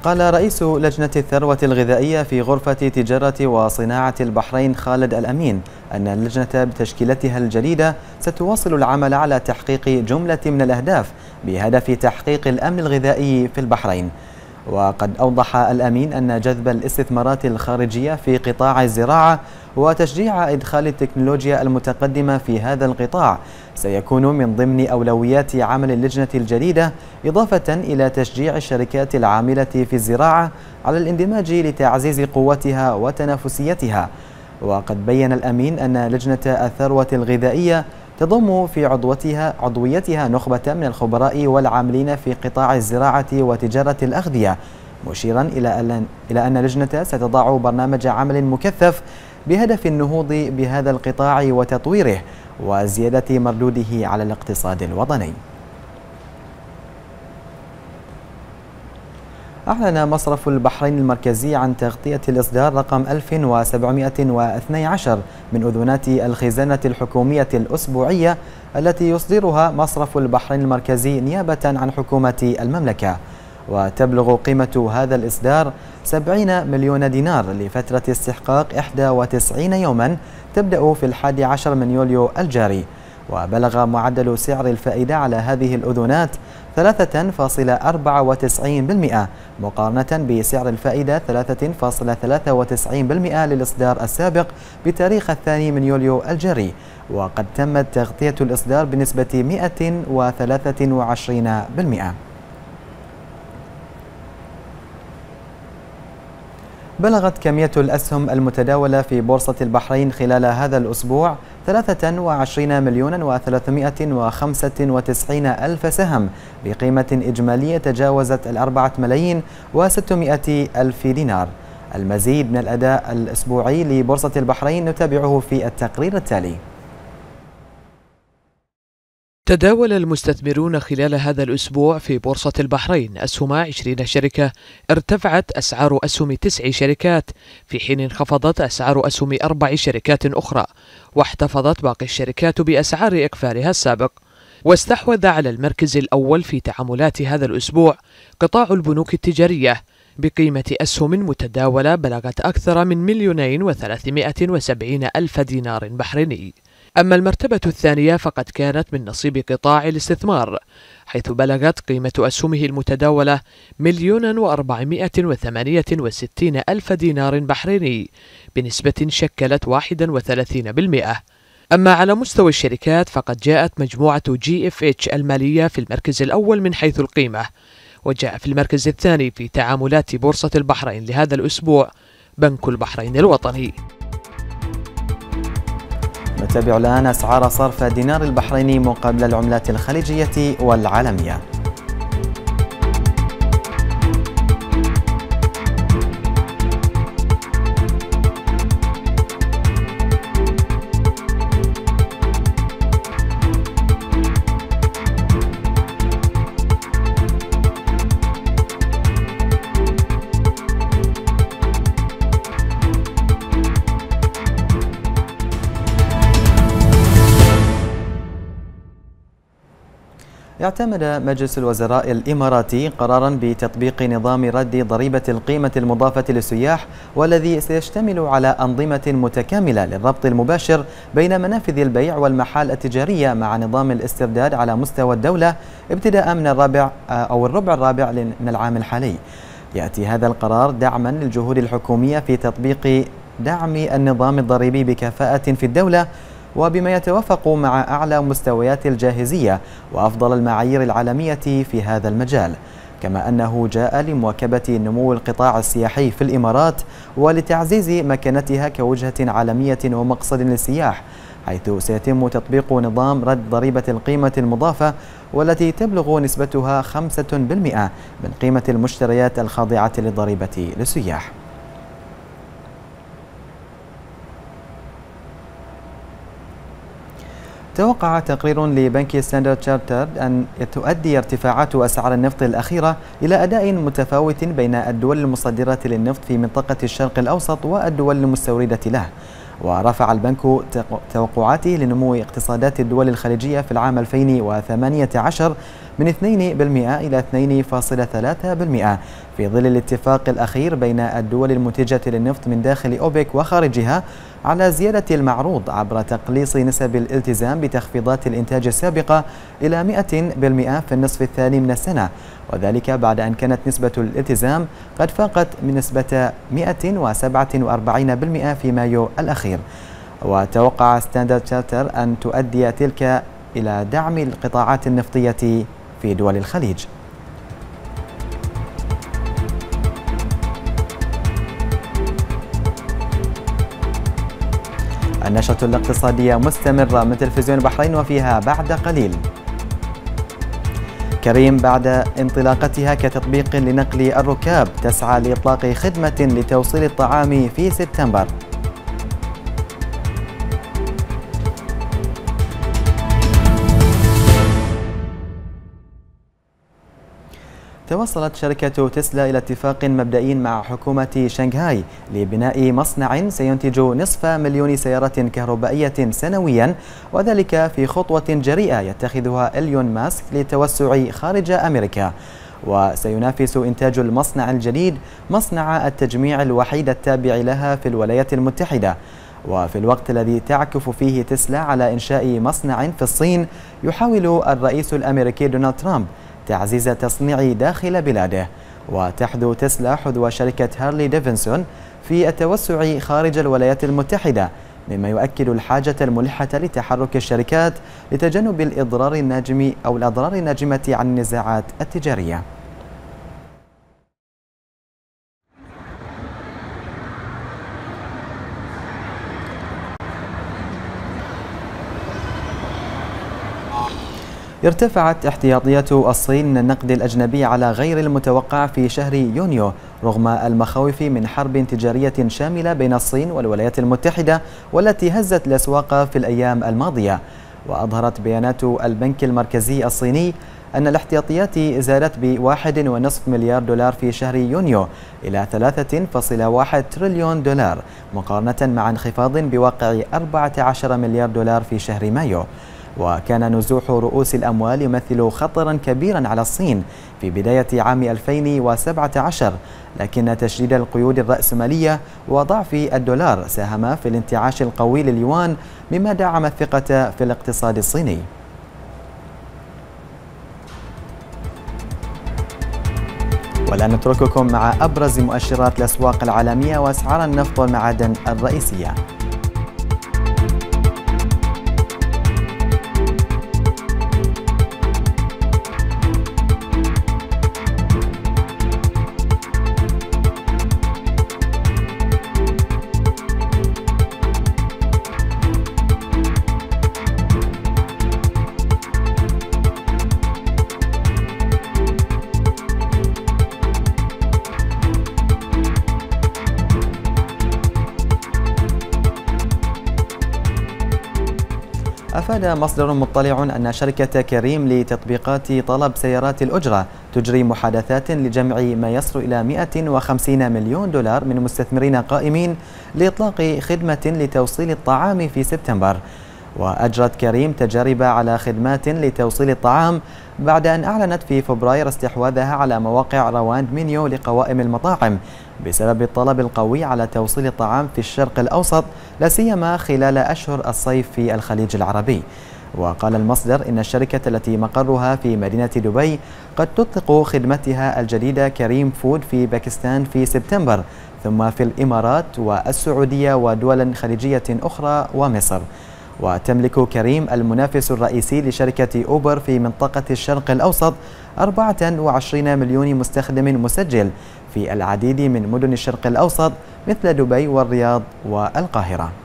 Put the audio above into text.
قال رئيس لجنة الثروة الغذائية في غرفة تجارة وصناعة البحرين خالد الأمين أن اللجنة بتشكيلتها الجديدة ستواصل العمل على تحقيق جملة من الأهداف بهدف تحقيق الأمن الغذائي في البحرين. وقد أوضح الأمين أن جذب الاستثمارات الخارجية في قطاع الزراعة وتشجيع إدخال التكنولوجيا المتقدمة في هذا القطاع سيكون من ضمن أولويات عمل اللجنة الجديدة، إضافة إلى تشجيع الشركات العاملة في الزراعة على الاندماج لتعزيز قوتها وتنافسيتها. وقد بيّن الأمين أن لجنة الثروة الغذائية تضم في عضويتها نخبة من الخبراء والعاملين في قطاع الزراعة وتجارة الأغذية، مشيرا إلى أن اللجنة ستضع برنامج عمل مكثف بهدف النهوض بهذا القطاع وتطويره وزيادة مردوده على الاقتصاد الوطني. أعلن مصرف البحرين المركزي عن تغطية الإصدار رقم 1712 من أذونات الخزانة الحكومية الأسبوعية التي يصدرها مصرف البحرين المركزي نيابة عن حكومة المملكة، وتبلغ قيمة هذا الإصدار 70 مليون دينار لفترة استحقاق 91 يوما تبدأ في 11 من يوليو الجاري. وبلغ معدل سعر الفائدة على هذه الأذونات 3.94% مقارنة بسعر الفائدة 3.93% للإصدار السابق بتاريخ 2 من يوليو الجاري. وقد تمت تغطية الإصدار بنسبة 123%. بلغت كمية الأسهم المتداولة في بورصة البحرين خلال هذا الأسبوع 23,395,000 سهم بقيمة إجمالية تجاوزت 4,600,000 دينار. المزيد من الأداء الأسبوعي لبورصة البحرين نتابعه في التقرير التالي. تداول المستثمرون خلال هذا الأسبوع في بورصة البحرين أسهم 20 شركة ارتفعت أسعار أسهم 9 شركات، في حين انخفضت أسعار أسهم 4 شركات أخرى، واحتفظت باقي الشركات بأسعار إقفالها السابق. واستحوذ على المركز الأول في تعاملات هذا الأسبوع قطاع البنوك التجارية بقيمة أسهم متداولة بلغت أكثر من 2,370,000 دينار بحريني. أما المرتبة الثانية فقد كانت من نصيب قطاع الاستثمار، حيث بلغت قيمة أسهمه المتداولة 1,468,000 دينار بحريني بنسبة شكلت 31%. أما على مستوى الشركات فقد جاءت مجموعة GFH المالية في المركز الأول من حيث القيمة، وجاء في المركز الثاني في تعاملات بورصة البحرين لهذا الأسبوع بنك البحرين الوطني. نتابع الآن أسعار صرف دينار البحريني مقابل العملات الخليجية والعالمية. اعتمد مجلس الوزراء الإماراتي قراراً بتطبيق نظام رد ضريبة القيمة المضافة للسياح، والذي سيشتمل على أنظمة متكاملة للربط المباشر بين منافذ البيع والمحال التجارية مع نظام الاسترداد على مستوى الدولة ابتداء من الربع الرابع من العام الحالي. يأتي هذا القرار دعماً للجهود الحكومية في تطبيق دعم النظام الضريبي بكفاءة في الدولة، وبما يتوافق مع أعلى مستويات الجاهزية وأفضل المعايير العالمية في هذا المجال، كما أنه جاء لمواكبة نمو القطاع السياحي في الإمارات ولتعزيز مكانتها كوجهة عالمية ومقصد للسياح، حيث سيتم تطبيق نظام رد ضريبة القيمة المضافة والتي تبلغ نسبتها 5% من قيمة المشتريات الخاضعة للضريبة للسياح. توقع تقرير لبنك ستاندرد تشارترد أن تؤدي ارتفاعات أسعار النفط الأخيرة إلى أداء متفاوت بين الدول المصدرة للنفط في منطقة الشرق الأوسط والدول المستوردة له. ورفع البنك توقعاته لنمو اقتصادات الدول الخليجية في العام 2018 من 2% إلى 2.3% في ظل الاتفاق الأخير بين الدول المنتجة للنفط من داخل أوبك وخارجها على زيادة المعروض عبر تقليص نسب الالتزام بتخفيضات الإنتاج السابقة إلى 100% في النصف الثاني من السنة، وذلك بعد أن كانت نسبة الالتزام قد فاقت من نسبة 147% في مايو الأخير. وتوقع ستاندرد شارتر أن تؤدي تلك إلى دعم القطاعات النفطية في دول الخليج. النشرة الاقتصادية مستمرة من تلفزيون البحرين وفيها بعد قليل. كريم بعد انطلاقتها كتطبيق لنقل الركاب تسعى لإطلاق خدمة لتوصيل الطعام في سبتمبر. توصلت شركة تسلا إلى اتفاق مبدئي مع حكومة شنغهاي لبناء مصنع سينتج 500,000 سيارة كهربائية سنويا، وذلك في خطوة جريئة يتخذها إيلون ماسك للتوسع خارج أمريكا. وسينافس إنتاج المصنع الجديد مصنع التجميع الوحيد التابع لها في الولايات المتحدة. وفي الوقت الذي تعكف فيه تسلا على إنشاء مصنع في الصين، يحاول الرئيس الأمريكي دونالد ترامب تعزيز التصنيع داخل بلاده. وتحذو تسلا حذو شركة هارلي ديفنسون في التوسع خارج الولايات المتحدة، مما يؤكد الحاجة الملحة لتحرك الشركات لتجنب الأضرار الناجمة عن النزاعات التجارية. ارتفعت احتياطيات الصين من النقد الأجنبي على غير المتوقع في شهر يونيو رغم المخاوف من حرب تجارية شاملة بين الصين والولايات المتحدة والتي هزت الأسواق في الأيام الماضية. وأظهرت بيانات البنك المركزي الصيني أن الاحتياطيات زادت ب1.5 مليار دولار في شهر يونيو إلى 3.1 تريليون دولار، مقارنة مع انخفاض بواقع 14 مليار دولار في شهر مايو. وكان نزوح رؤوس الأموال يمثل خطرا كبيرا على الصين في بداية عام 2017، لكن تشديد القيود الرأسمالية وضعف الدولار ساهما في الانتعاش القوي لليوان، مما دعم الثقة في الاقتصاد الصيني. والآن نترككم مع أبرز مؤشرات الأسواق العالمية وأسعار النفط والمعادن الرئيسية. أفاد مصدر مطلع أن شركة كريم لتطبيقات طلب سيارات الأجرة تجري محادثات لجمع ما يصل إلى 150 مليون دولار من مستثمرين قائمين لإطلاق خدمة لتوصيل الطعام في سبتمبر. وأجرت كريم تجارب على خدمات لتوصيل الطعام بعد أن أعلنت في فبراير استحواذها على مواقع رواند منيو لقوائم المطاعم بسبب الطلب القوي على توصيل الطعام في الشرق الأوسط، لا سيما خلال أشهر الصيف في الخليج العربي. وقال المصدر إن الشركة التي مقرها في مدينة دبي قد تطلق خدمتها الجديدة كريم فود في باكستان في سبتمبر، ثم في الإمارات والسعودية ودول خليجية أخرى ومصر. وتملك كريم المنافس الرئيسي لشركة أوبر في منطقة الشرق الأوسط 24 مليون مستخدم مسجل في العديد من مدن الشرق الأوسط مثل دبي والرياض والقاهرة.